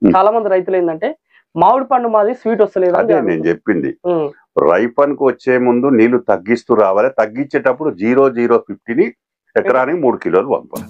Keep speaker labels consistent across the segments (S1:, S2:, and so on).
S1: చాలా మంది రైతులు ఏంటంటే మామిడి పండు మాది స్వీట్ వస్తలేదు
S2: అదే నేను చెప్పింది. రైపన్కు వచ్చే ముందు నీళ్లు తగ్గిస్తూ రావాలి. తగ్గించేటప్పుడు 0,050ని ఎకరానికి 3 కిలోలు పంపాలి.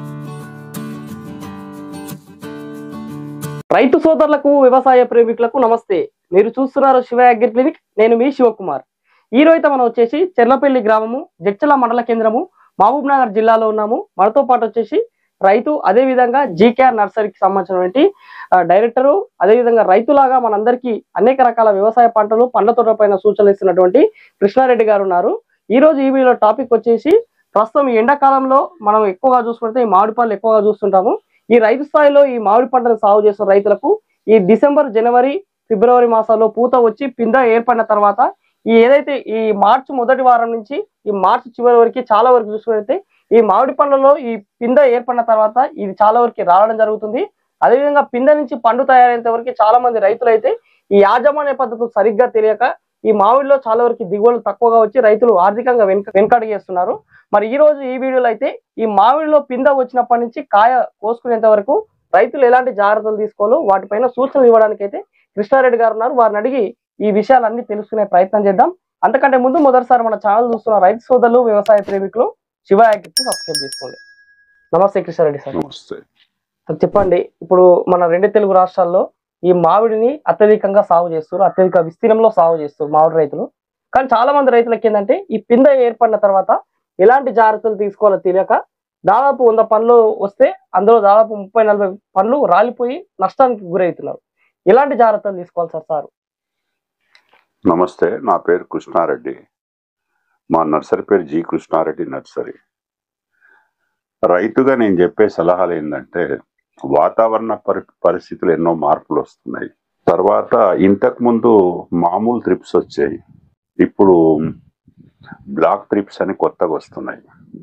S1: రైతు సోదరులకు వ్యవసాయ ప్రేమికులకు నమస్తే. మీరు చూస్తున్నారు శివ అగ్రి క్లినిక్. నేను మీ శివకుమార్. ఈ రోజు మనం వచ్చేసి చెర్లపల్లి గ్రామము, జడ్చల మండల కేంద్రము, మహబూబ్ నగర్ జిల్లాలో ఉన్నాము. మనతో పాటు వచ్చేసి రైతు, అదే విధంగా జీకేఆర్ నర్సరీకి సంబంధించినటువంటి డైరెక్టరు, అదే విధంగా రైతులాగా మనందరికీ అనేక రకాల వ్యవసాయ పంటలు, పండ్ల తోటల పైన సూచనలు ఇస్తున్నటువంటి కృష్ణారెడ్డి గారు ఉన్నారు. ఈ రోజు ఈ వీడియో టాపిక్ వచ్చేసి ప్రస్తుతం ఈ ఎండాకాలంలో మనం ఎక్కువగా చూసుకుంటే ఈ మామిడి పండ్లు ఎక్కువగా చూస్తుంటాము. ఈ రైతు స్థాయిలో ఈ మామిడి పంటను సాగు చేస్తున్న రైతులకు ఈ డిసెంబర్, జనవరి, ఫిబ్రవరి మాసాల్లో పూత వచ్చి పింద ఏర్పడిన తర్వాత ఏదైతే ఈ మార్చి మొదటి వారం నుంచి ఈ మార్చి చివరి వరకు చాలా వరకు చూసుకుంటే ఈ మామిడి పండ్లలో ఈ పింద ఏర్పడిన తర్వాత ఇది చాలా వరకు రావడం జరుగుతుంది. అదేవిధంగా పింద నుంచి పండు తయారైనంత వరకు చాలా మంది రైతులు అయితే ఈ యాజమాన్య పద్ధతులు సరిగ్గా తెలియక ఈ మామిడిలో చాలా వరకు దిగుబడులు తక్కువగా వచ్చి రైతులు ఆర్థికంగా వెనుకడుగు చేస్తున్నారు. మరి ఈ రోజు ఈ వీడియోలో అయితే ఈ మామిడిలో పింద వచ్చినప్పటి నుంచి కాయ కోసుకునేంత వరకు రైతులు ఎలాంటి జాగ్రత్తలు తీసుకోవాలో వాటిపైన సూచనలు ఇవ్వడానికి అయితే కృష్ణారెడ్డి గారు ఉన్నారు. వారిని అడిగి ఈ విషయాలన్నీ తెలుసుకునే ప్రయత్నం చేద్దాం. అంతకంటే ముందు మొదటిసారి మన ఛానల్ చూస్తున్న రైతు సోదరులు, వ్యవసాయ ప్రేమికులు శివ అగ్రికి సబ్స్క్రైబ్ చేసుకోండి. నమస్తే కృష్ణారెడ్డి సార్.
S2: నమస్తే.
S1: చెప్పండి, ఇప్పుడు మన 2 తెలుగు రాష్ట్రాల్లో ఈ మామిడిని అత్యధికంగా సాగు చేస్తారు, అత్యధిక విస్తీర్ణంలో సాగు చేస్తారు మామిడి రైతులు. కానీ చాలా మంది రైతులకి ఏంటంటే ఈ పింద ఏర్పడిన తర్వాత ఎలాంటి జాగ్రత్తలు తీసుకోవాలో తెలియక దాదాపు 100 పండ్లు వస్తే అందులో దాదాపు 30-40 పండ్లు రాలిపోయి నష్టానికి గురవుతున్నారు. ఎలాంటి జాగ్రత్తలు తీసుకోవాలి సార్?
S2: నమస్తే, నా పేరు కృష్ణారెడ్డి. మా నర్సరీ పేరు జి కృష్ణారెడ్డి నర్సరీ. రైతుగా నేను చెప్పే సలహాలు ఏంటంటే, వాతావరణ పరిస్థితులు ఎన్నో మార్పులు వస్తున్నాయి. తర్వాత ఇంతకు ముందు మామూలు త్రిప్స్ వచ్చాయి, ఇప్పుడు బ్లాక్ త్రిప్స్ అని కొత్తగా వస్తున్నాయి.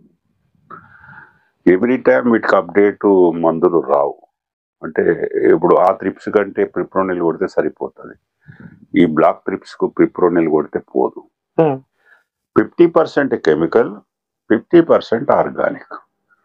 S2: ఎవ్రీ టైం వీటికి అప్డేటు మందులు రావు. అంటే ఇప్పుడు ఆ త్రిప్స్ కంటే ప్రిప్రోనిల్ కొడితే సరిపోతుంది, ఈ బ్లాక్ త్రిప్స్ కు ప్రిప్రోనిల్ కొడితే పోదు. 50% కెమికల్, 50% ఆర్గానిక్.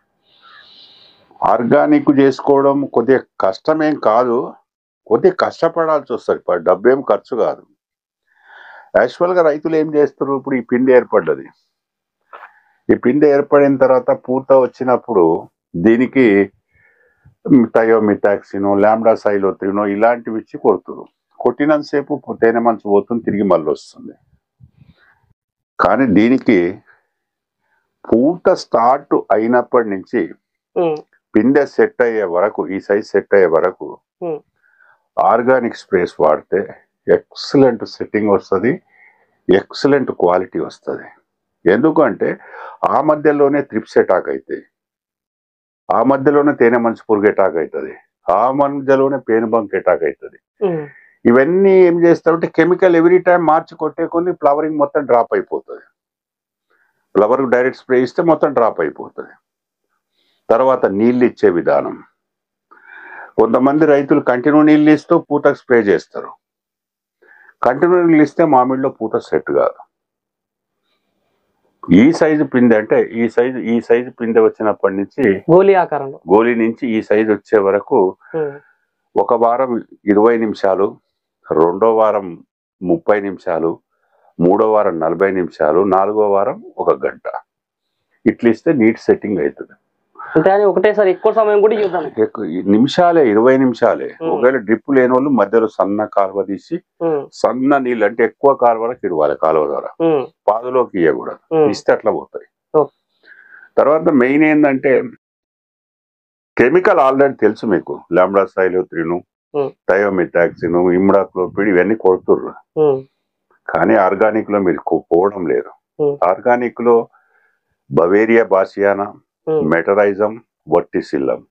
S2: ఆర్గానిక్ చేసుకోవడం కొద్దిగా కష్టమేం కాదు, కొద్దిగా కష్టపడాల్సి వస్తుంది, డబ్బేం ఖర్చు కాదు. యాక్చువల్గా రైతులు ఏం చేస్తారు, ఇప్పుడు ఈ పిండి ఏర్పడ్డది, ఈ పిండి ఏర్పడిన తర్వాత పూత వచ్చినప్పుడు దీనికి థయోమిథాక్సినో, లాంబ్డాసైలోత్రినో ఇలాంటివి ఇచ్చి కొడుతురు. కొట్టినంతసేపు తేనె మంచు పోతుంది, తిరిగి మళ్ళీ వస్తుంది. కానీ దీనికి పూత స్టార్ట్ అయినప్పటి నుంచి పిందె సెట్ అయ్యే వరకు, ఈ సైజ్ సెట్ అయ్యే వరకు ఆర్గానిక్ స్ప్రేస్ వాడితే ఎక్సలెంట్ సెట్టింగ్ వస్తుంది, ఎక్సలెంట్ క్వాలిటీ వస్తుంది. ఎందుకంటే ఆ మధ్యలోనే త్రిప్స్ అటాక్ అవుతాయి, ఆ మధ్యలోనే తేనె మంచు పురుగు అటాక్ అవుతుంది, ఆ మధ్యలోనే పేనుబంక్ అటాక్ అవుతుంది. ఇవన్నీ ఏం చేస్తామంటే కెమికల్ ఎవ్రీ టైం మార్చి కొట్టే కొన్ని ఫ్లవరింగ్ మొత్తం డ్రాప్ అయిపోతుంది. ఫ్లవర్ డైరెక్ట్ స్ప్రే ఇస్తే మొత్తం డ్రాప్ అయిపోతుంది. తర్వాత నీళ్ళు ఇచ్చే విధానం, కొంతమంది రైతులు కంటిన్యూ నీళ్ళు ఇస్తూ పూతకు స్ప్రే చేస్తారు. కంటిన్యూ నీళ్ళు ఇస్తే మామిడిలో పూత సెట్ కాదు. ఈ సైజు పిందె అంటే ఈ సైజు పిందె వచ్చినప్పటి నుంచి గోళీ నుంచి ఈ సైజు వచ్చే వరకు ఒక వారం 20 నిమిషాలు, 2వ వారం 30 నిమిషాలు, 3వ వారం 40 నిమిషాలు, 4వ వారం 1 గంట ఇట్లా ఇస్తే నీట్ సెట్టింగ్ అవుతుంది.
S1: ఒకటేసారి ఎక్కువ సమయం కూడా
S2: నిమిషాలే, 20 నిమిషాలే. ఒకవేళ డ్రిప్ లేని వాళ్ళు మధ్యలో సన్న కాలువ తీసి సన్న నీళ్ళు అంటే ఎక్కువ కాలువలకు ఇవ్వాలి, కాలువ ద్వారా పాదులోకి ఇవ్వకూడదు, ఇస్తే అట్లా పోతాయి. తర్వాత మెయిన్ ఏంటంటే కెమికల్ ఆల్రెడీ తెలుసు మీకు, లాంబ్డాసైలోత్రిను, థయోమిథాక్సిన్, ఇమ్డాక్లోపిడ్ ఇవన్నీ కొడుతుర్రు. కానీ ఆర్గానిక్ లో మీరు పోవడం లేదు. ఆర్గానిక్ లో బవేరియా బాసియానా, మెటరైజం, వర్టిసిల్లం,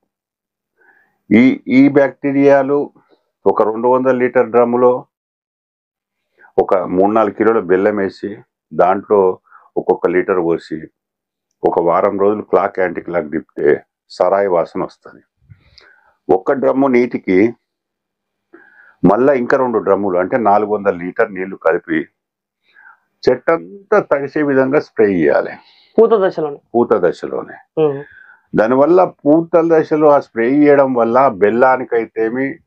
S2: ఈ బ్యాక్టీరియాలు ఒక 200 లీటర్ డ్రమ్ములో ఒక 3-4 కిలోల బెల్లం వేసి దాంట్లో ఒక్కొక్క లీటర్ పోసి ఒక వారం రోజులు క్లాక్ యాంటీ క్లాక్ తిప్పితే సరాయి వాసన వస్తుంది. 1 డ్రమ్ము నీటికి మళ్ళా ఇంకా 2 డ్రమ్ములు అంటే 400 లీటర్ నీళ్లు కలిపి చెట్టంతా తడిసే విధంగా స్ప్రే చేయాలి పూత దశలోనే. దానివల్ల పూత దశలో ఆ స్ప్రే చేయడం వల్ల బెల్లానికైతేమి,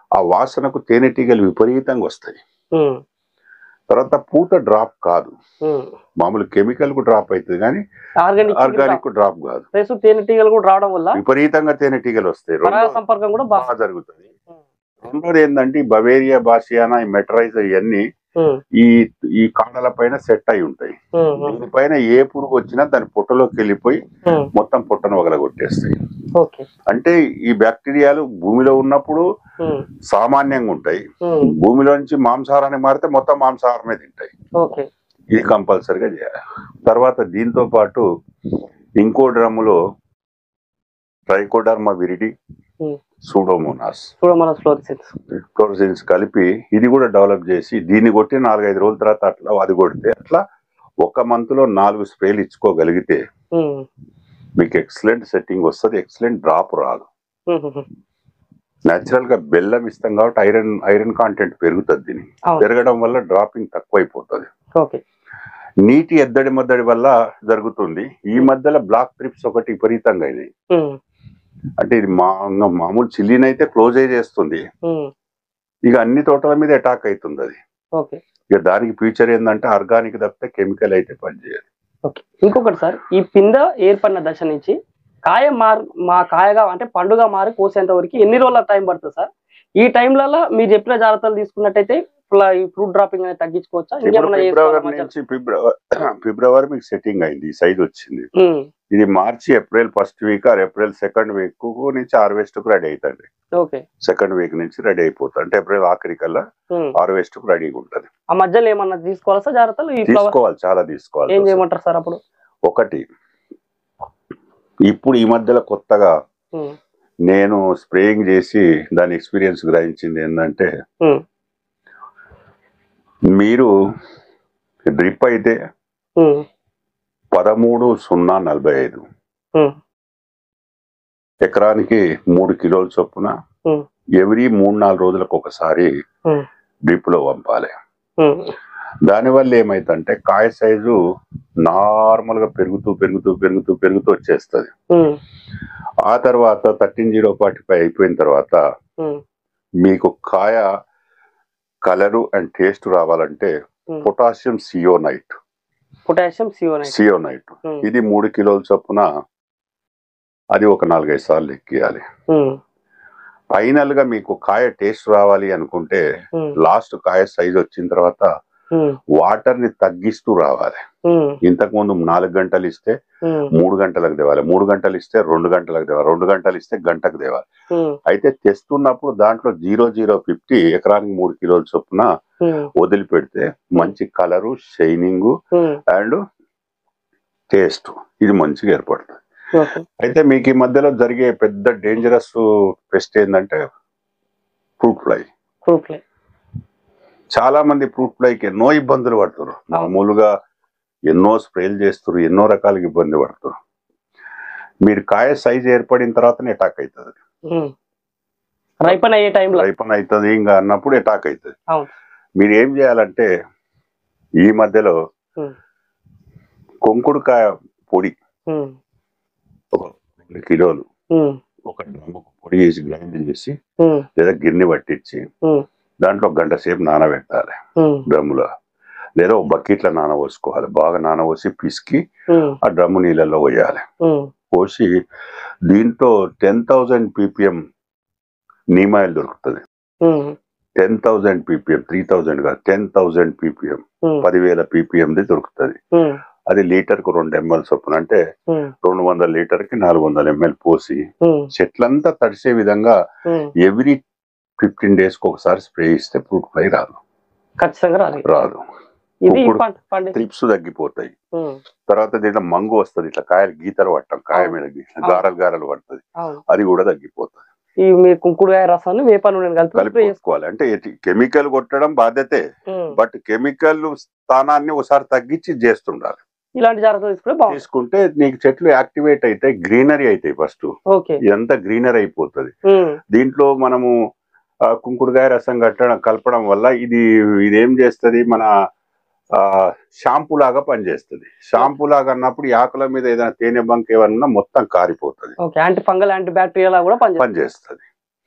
S2: ఆ వాసనకు తేనెటీగలు విపరీతంగా వస్తాయి. తర్వాత పూత డ్రాప్ కాదు, మామూలు కెమికల్ కు డ్రాప్ అవుతుంది కానీ ఆర్గానిక్ కు డ్రాప్ కాదు.
S1: తేనెటీగలు కూడా రావడం వల్ల
S2: విపరీతంగా తేనెటీగలు వస్తాయి.
S1: పరాగ సంపర్కం కూడా
S2: బాగా జరుగుతుంది. రెండోది ఏంటంటే బవేరియా బాసియానా ఈ మెటరైజర్ ఇవన్నీ ఈ కాండల పైన సెట్ అయి ఉంటాయి. దీనిపైన ఏ పురుగు వచ్చినా దాని పొట్టలోకి వెళ్ళిపోయి మొత్తం పొట్టను వగలగొట్టేస్తాయి. అంటే ఈ బ్యాక్టీరియాలు భూమిలో ఉన్నప్పుడు సామాన్యంగా ఉంటాయి, భూమిలో నుంచి మాంసాహారాన్ని మారితే మొత్తం మాంసాహారమే తింటాయి. ఇది కంపల్సరిగా చేయాలి. తర్వాత దీంతో పాటు ఇంకో డ్రమ్ములో ట్రైకోడర్మా విరిడి, సూడోమోనాస్ ఫ్లోరోసిన్స్ కలిపి ఇది కూడా డెవలప్ చేసి దీన్ని కొట్టి 4-5 రోజుల తర్వాత అట్లా అది కొడితే అట్లా 1 month లో 4 స్ప్రేలు ఇచ్చుకోగలిగితే మీకు ఎక్సలెంట్ సెట్టింగ్ వస్తుంది, ఎక్సలెంట్ డ్రాప్ రాదు. న్యాచురల్ గా బెల్లం ఇస్తాం కాబట్టి ఐరన్ కాంటెంట్ పెరుగుతుంది. దీన్ని పెరగడం వల్ల డ్రాపింగ్ తక్కువ అయిపోతుంది. నీటి ఎద్దడి మద్దడి వల్ల జరుగుతుంది. ఈ మధ్యలో బ్లాక్ ట్రిప్స్ ఒకటి విపరీతంగా అయినాయి. అంటే ఇది మామూలు చిల్లినైతే క్లోజ్ చేస్తుంది, ఇక అన్ని తోటల మీద అటాక్ అవుతుంది అది. ఇక దానికి ఫ్యూచర్ ఏంటంటే ఆర్గానిక్ తప్పితే కెమికల్ అయితే పనిచేయదు.
S1: ఇంకొకటి సార్, ఈ పింద ఏర్పడిన దశ నుంచి కాయగా అంటే పండుగ మారి కోసేంత వరకు ఎన్ని రోజుల టైం పడుతుంది సార్? ఈ టైంలలో మీరు చెప్పిన జాగ్రత్తలు తీసుకున్నట్టయితే ఈ ఫ్రూట్ డ్రాపింగ్ అనేది తగ్గించుకోవచ్చా?
S2: ఫిబ్రవరి మీకు సెట్టింగ్ అయింది, సైజ్ వచ్చింది. ఇది March April 1st week or April 2nd week నుంచి హార్వెస్ట్ కు రెడీ అవుతుంది. 2nd week నుంచి రెడీ అయిపోతుంది. అంటే ఏప్రిల్ ఆఖరి కల్లా హార్వెస్ట్ కు రెడీగా ఉంటుంది.
S1: ఆ మధ్యలో ఏమన్నా తీసుకోవాలా సార్ జాగ్రత్తలు?
S2: తీసుకోవాలి, చాలా తీసుకోవాలి.
S1: ఏం చేయమంటారు సార్ అప్పుడు?
S2: ఒకటి, ఇప్పుడు ఈ మధ్యలో కొత్తగా నేను స్ప్రేయింగ్ చేసి దాని ఎక్స్పీరియన్స్ గ్రహించింది ఏంటంటే, మీరు డ్రిప్ అయితే 13,045 ఎకరానికి 3 కిలోల చొప్పున ఎవ్రీ 3-4 రోజులకు ఒకసారి డ్రిప్ లో పంపాలి. దానివల్ల ఏమైందంటే కాయ సైజు నార్మల్ గా పెరుగుతూ పెరుగుతూ పెరుగుతూ పెరుగుతూ వచ్చేస్తుంది. ఆ తర్వాత 13,045 అయిపోయిన తర్వాత మీకు కాయ కలరు అండ్ టేస్ట్ రావాలంటే పొటాషియం సియోనైట్ ఇది 3 కిలోల చొప్పున అది ఒక 4-5 సార్లు ఎక్కియాలి. ఫైనల్ గా మీకు కాయ టేస్ట్ రావాలి అనుకుంటే లాస్ట్ కాయ సైజ్ వచ్చిన తర్వాత వాటర్ ని తగ్గిస్తూ రావాలి. ఇంతకు ముందు 4 గంటలు ఇస్తే 3 గంటలకు తేవాలి, 3 గంటలు ఇస్తే 2 గంటలకు తేవాలి, 2 గంటలు ఇస్తే గంటకు తేవాలి. అయితే తెస్తున్నప్పుడు దాంట్లో 0-0-50 ఎకరానికి 3 కిలోల చొప్పున వదిలిపెడితే మంచి కలరు, షైనింగ్ అండ్ టేస్ట్ ఇది మంచిగా ఏర్పడుతుంది. అయితే మీకు ఈ మధ్యలో జరిగే పెద్ద డేంజరస్ పెస్ట్ ఏంటంటే ఫ్రూట్ ఫ్లై. చాలా మంది ఫ్రూట్ ఫ్లైకి ఎన్నో ఇబ్బందులు పడుతున్నారు. మామూలుగా ఎన్నో స్ప్రేలు చేస్తారు, ఎన్నో రకాలుగా ఇబ్బంది పడుతున్నారు. మీరు కాయ సైజ్ ఏర్పడిన తర్వాతనే అటాక్ అవుతుంది, రైపన్ అవుతుంది ఇంకా అన్నప్పుడు అటాక్ అవుతుంది. మీరు ఏం చేయాలంటే ఈ మధ్యలో కొంకుడుకాయ పొడి ఒక 2 కిలోలు ఒక డ్రమ్ముకు పొడి చేసి గ్రైండ్ చేసి లేదా గిన్నె పట్టించి దాంట్లో 1 గంట సేపు నానబెట్టాలి డ్రమ్ములో, లేదా ఒక బకెట్లో నానబోసుకోవాలి. బాగా నానబోసి పిసికి ఆ డ్రమ్ము నీళ్ళల్లో పోయాలి. పోసి దీంట్లో 10,000 ppm నీమ్ ఆయిల్ దొరుకుతుంది. 10,000 ppm, 3,000 కాదు, 10,000 ppm 10,000 ppm దొరుకుతుంది. అది లీటర్కు 2 ml చొప్పున, అంటే 200 లీటర్కి 400 ml పోసి చెట్లంతా తడిసే విధంగా ఎవ్రీ 15 days ఒకసారి స్ప్రే ఇస్తే ఫ్రూట్ ఫ్లై రాదు, రాదు. ట్రిప్స్ తగ్గిపోతాయి. తర్వాత దీంట్లో మంగు వస్తుంది, ఇట్లా కాయలు గీతలు పట్టం, కాయ మీద గారలు పడుతుంది, అది కూడా తగ్గిపోతుంది.
S1: కుంకుడుకాయ రసాన్ని వేప నూనె
S2: కలిపేసుకోవాలి. అంటే కెమికల్ కొట్టడం బాధ్యతే, బట్ కెమికల్ స్థానాన్ని ఒకసారి తగ్గించి చేస్తుండాలి.
S1: ఇలాంటి జాగ్రత్తలు
S2: తీసుకుంటే నీకు చెట్లు యాక్టివేట్ అయితే గ్రీనరీ అవుతాయి. ఫస్ట్ ఇదంతా గ్రీనరీ అయిపోతుంది. దీంట్లో మనము కుంకుడుకాయ రసం కలపడం వల్ల ఇదేం చేస్తుంది, మన షాంపూ లాగా పనిచేస్తుంది. షాంపూ లాగా అన్నప్పుడు ఈ ఆకుల మీద ఏదైనా తేనె బంక్ ఏమన్నా మొత్తం కారిపోతుంది,
S1: యాంటీ ఫంగల్ యాంటీ బ్యాక్టీరియల్ కూడా పనిచేస్తుంది.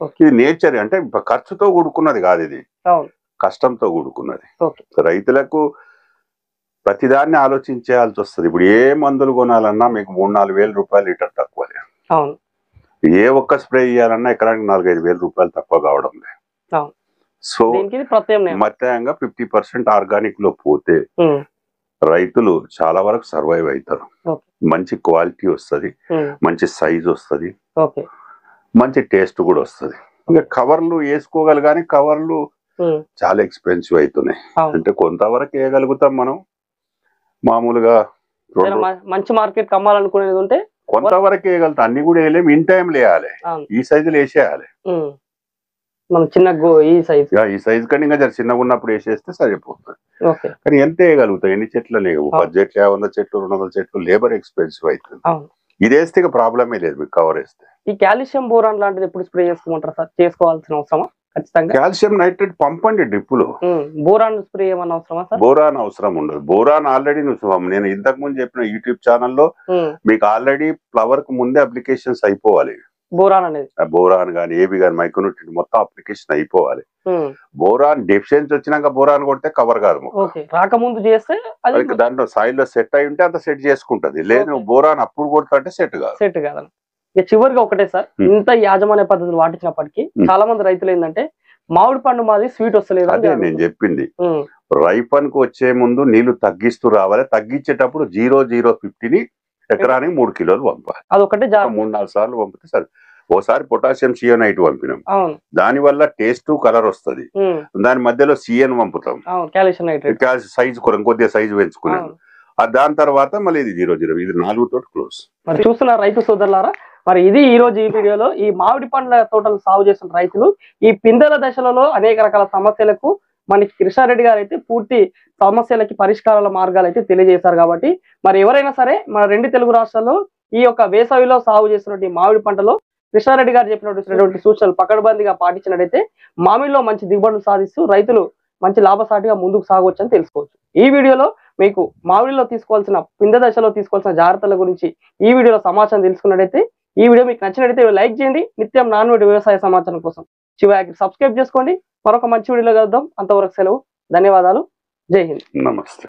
S2: ఇది నేచర్, అంటే ఖర్చుతో కూడుకున్నది కాదు, ఇది
S1: అవును
S2: కష్టంతో కూడుకున్నది.
S1: ఓకే
S2: రైతులకు ప్రతిదాన్ని ఆలోచించాల్సి వస్తుంది. ఇప్పుడు ఏ మందులు కొనాలన్నా మీకు 3-4 వేల రూపాయలు లీటర్ తక్కువలే.
S1: అవును
S2: ఏ ఒక్క స్ప్రే ఇవ్వాలన్నా ఎకరానికి 4-5 వేల రూపాయలు తక్కువ కావడం లేదు.
S1: అవును
S2: సో
S1: దీనికి ఇది ప్రత్యామ్నాయం.
S2: మత్యంగా 50% ఆర్గానిక్ లో పోతే రైతులు చాలా వరకు సర్వైవ్ అవుతారు.
S1: ఓకే
S2: మంచి క్వాలిటీ వస్తుంది, మంచి సైజ్ వస్తుంది,
S1: ఓకే
S2: మంచి టేస్ట్ కూడా వస్తుంది. ఇంకా కవర్లు వేసుకోగలరు కానీ కవర్లు చాలా ఎక్స్పెన్సివ్ అవుతున్నాయి.
S1: అవును
S2: అంటే కొంతవరకు వేయగలుగుతాం మనం, మామూలుగా
S1: ఏదైనా మంచి మార్కెట్ అమ్మాలనుకునేది ఉంటే
S2: కొంతవరకు వేయగలుగుతాం. అన్ని కూడా వేయలేము, ఇన్ టైం వేయాలి,
S1: అవును
S2: ఈ సైజులు వేసేయాలి.
S1: మనం చిన్న ఈ సైజ్
S2: ఈ సైజ్ కంటే ఇంకా జర చిన్నగా ఉన్నప్పుడు వేసేస్తే సరిపోతుంది.
S1: ఓకే
S2: కానీ ఎంత వేయగలుగుతాం, ఎన్ని చెట్లు లేవు, 10 చెట్లు 100 చెట్లు 200 చెట్లు, లేబర్ ఎక్స్పెన్సివ్ అవుతుంది.
S1: అవును
S2: ఇది వేస్తే ఇక ప్రాబ్లమే లేదు, మీకు కవర్ వేస్తే.
S1: ఈ కాల్షియం బోరాన్ లాంటిది ఎప్పుడు స్ప్రే చేసుకోమంటారు సార్? చేసుకోవాల్సిన అవసరమా ఖచ్చితంగా?
S2: కాల్షియం నైట్రేట్ పంపండి డ్రిప్పులు.
S1: బోరాన్ స్ప్రే ఏమన్నా అవసరమా సార్?
S2: బోరాన్ అవసరం ఉండదు. బోరాన్ ఆల్రెడీ నేను ఇంతకు ముందు చెప్పిన యూట్యూబ్ ఛానల్లో మీకు ఆల్రెడీ ఫ్లవర్ కు ముందే అప్లికేషన్స్ అయిపోవాలి.
S1: బోరాన్ అనేది
S2: బోరాన్ గానీ ఏవి గానీ మైక్రోన్యూట్రియంట్ మొత్తం అప్లికేషన్ అయిపోవాలి. బోరాన్ డెఫిషియన్సీ వచ్చినాక బోరాన్ కొడితే కవర్ కాదు.
S1: రాకముందు చేస్తే
S2: దాంట్లో సాయిల్ లో సెట్ అయి ఉంటే అంత సెట్ చేసుకుంటది. లేదు బోరాన్ అప్పుడు కొడతా అంటే సెట్
S1: కాదు. ఇక చివరిగా ఒకటే సార్, ఇంత యాజమాన్య పద్ధతులు వాటించినప్పటికీ చాలా మంది రైతులు ఏంటంటే మామిడి పండు మాది స్వీట్ వస్తలేదు.
S2: అదే నేను చెప్పింది, రైపన్ కు వచ్చే ముందు నీళ్లు తగ్గిస్తూ రావాలి. తగ్గించేటప్పుడు 0.050ని ఎకరానికి 3 కిలోలు పంపాలి.
S1: అదొకటే
S2: 3-4 సార్లు పంపితే సరే. ఓసారి పొటాషియం సియోనైట్ పంపినాం, దాని వల్ల టేస్ట్ కలర్ వస్తుంది. దాని మధ్యలో సిఎన్ పంపుతాం, సైజ్ కొద్దిగా సైజు పెంచుకున్నాం. దాని తర్వాత మళ్ళీ ఇది 0.0, ఇది 4 తోటి క్లోజ్.
S1: మరి చూస్తున్న రైతు సోదరులారా, మరి ఇది ఈ రోజు ఈ వీడియోలో ఈ మామిడి పండ్ల తోటలు సాగు చేస్తున్న రైతులు ఈ పిందెల దశలలో అనేక రకాల సమస్యలకు మనకి కృష్ణారెడ్డి గారు అయితే పూర్తి సమస్యలకి పరిష్కారాల మార్గాలు అయితే తెలియజేశారు. కాబట్టి మరి ఎవరైనా సరే మన 2 తెలుగు రాష్ట్రాల్లో ఈ యొక్క వేసవిలో సాగు చేస్తున్నటువంటి మామిడి పంటలో కృష్ణారెడ్డి గారు చెప్పినటువంటి సూచనలు పకడ్బందీగా పాటించినట్టయితే మామిడిలో మంచి దిగుబడులు సాధిస్తూ రైతులు మంచి లాభసాటిగా ముందుకు సాగవచ్చు అని తెలుసుకోవచ్చు. ఈ వీడియోలో మీకు మామిడిలో తీసుకోవాల్సిన పిందె దశలో తీసుకోవాల్సిన జాగ్రత్తల గురించి ఈ వీడియోలో సమాచారం తెలుసుకున్నట్టయితే, ఈ వీడియో మీకు నచ్చినట్టయితే లైక్ చేయండి. నిత్యం నాన్వేడి వ్యవసాయ సమాచారం కోసం శివ అగ్రి సబ్స్క్రైబ్ చేసుకోండి. మరొక మంచి వీడియోలో కలుద్దాం. అంతవరకు సెలవు. ధన్యవాదాలు. జై హింద్.
S2: నమస్తే.